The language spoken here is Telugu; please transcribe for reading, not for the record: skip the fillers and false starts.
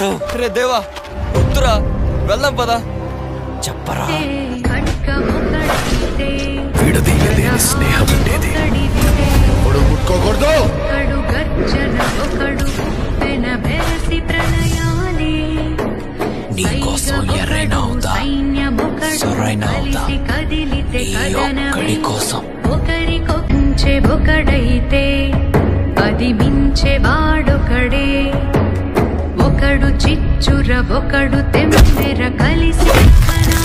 చెప్పడు. రే దేవా వద్దురా, వెళ్దాం పదా. చెప్పరా. విడదీయలేని స్నేహం ఉండేది. ముట్టుకోకూడదు. నీకోసం ఎర్రైనా అవుతా, సొరైనా అవుతా, నీ ఒక్కడి కోసం. ఒకరికొంచె ఒకడైతే అది మించే వాడొకడే. ఒకడు చిచ్చుర ఒకడు తెమ్మెర కలిసి